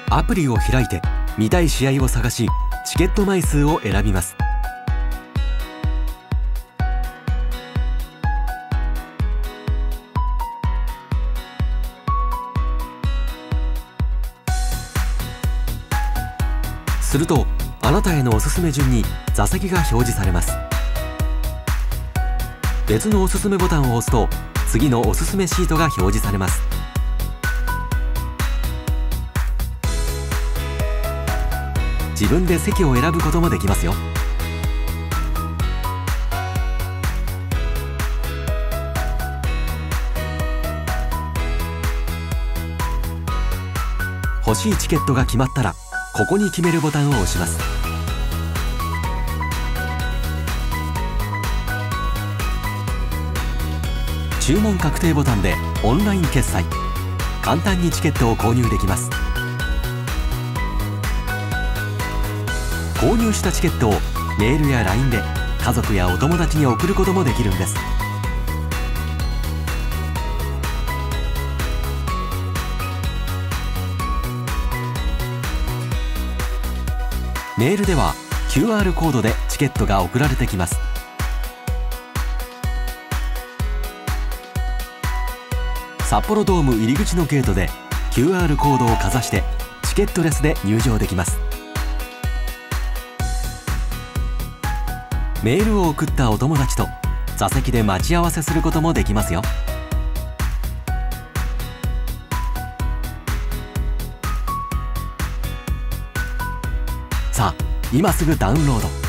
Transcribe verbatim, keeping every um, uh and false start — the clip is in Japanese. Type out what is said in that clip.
アプリを開いて見たい試合を探し、チケット枚数を選びます。するとあなたへのおすすめ順に座席が表示されます。別のおすすめボタンを押すと次のおすすめシートが表示されます。自分で席を選ぶこともできますよ。欲しいチケットが決まったらここに決めるボタンを押します。注文確定ボタンでオンライン決済。簡単にチケットを購入できます。購入したチケットをメールや ライン で家族やお友達に送ることもできるんです。メールでは キューアール コードでチケットが送られてきます。札幌ドーム入り口のゲートで キューアール コードをかざしてチケットレスで入場できます。メールを送ったお友達と座席で待ち合わせすることもできますよ。さあ、今すぐダウンロード。